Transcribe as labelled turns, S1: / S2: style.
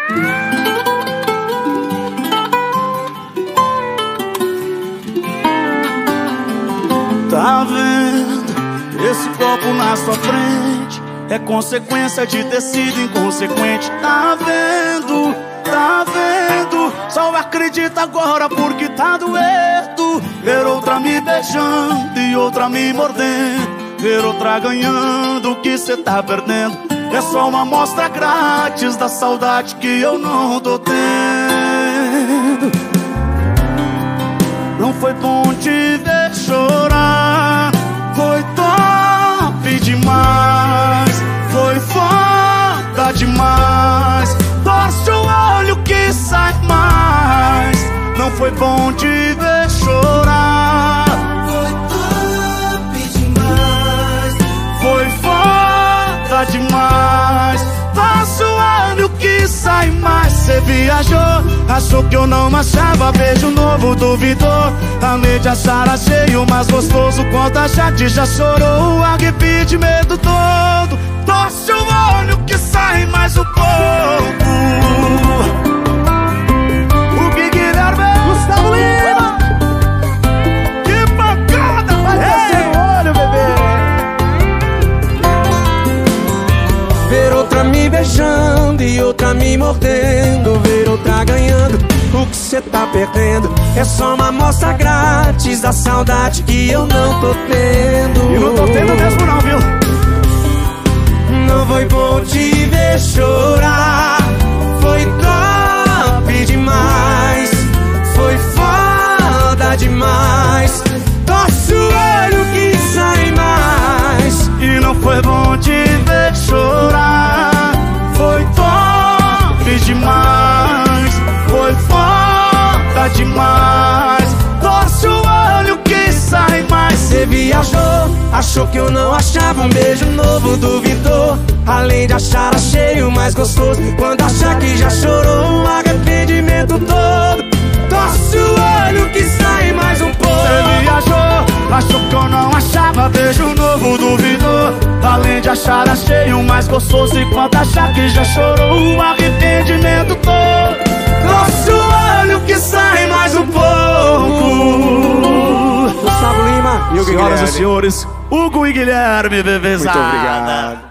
S1: Tá vendo? Esse copo na sua frente é consequência de ter sido inconsequente. Tá vendo? Tá vendo? Só acredita agora porque tá doendo. Ver outra me beijando e outra me mordendo, ver outra ganhando o que cê tá perdendo. É só uma amostra grátis da saudade que eu não tô tendo. Não foi bom te ver chorar, foi top demais, foi foda demais. Torce o olho que sai mais. Não foi bom te ver chorar,
S2: foi top demais,
S1: foi foda demais. Torce o olho que sai mais. Cê viajou, achou que eu não achava. Beijo novo, duvidou. Além de achar, achei o mais gostoso. Quando achar que já chorou, arrependimento todo. Torce o olho que sai mais um pouco. O Guilherme, Gustavo Lima. Que pancada, vai descer o olho, bebê.
S2: ver outra me beijando e outra me mordendo, ver outra ganhando o que cê tá perdendo. É só uma amostra grátis da saudade que eu não tô tendo.
S1: E não tô tendo mesmo não, viu?
S2: Não foi bom te ver chorar, foi top demais, foi foda demais. Torce o olho que sai mais.
S1: E não foi bom te ver chorar, foi top demais, foi foda demais. Torce o olho que sai mais.
S2: Cê viajou, achou que eu não achava. Um beijo novo, duvidou. Além de achar, achei o mais gostoso. Quando achar que já chorou, um arrependimento todo. Torce o olho que sai mais um pouco.
S1: Cê viajou, achou que eu não achava. Beijo novo, duvidou. Além de achar, achei o mais gostoso. E quando achar que já chorou, um arrependimento todo.
S2: Torce o olho que sai mais um pouco.
S1: Gustavo Lima
S2: e o
S1: Senhoras
S2: Guilherme.
S1: e senhores, Hugo e Guilherme, bebezada.
S2: Muito obrigado.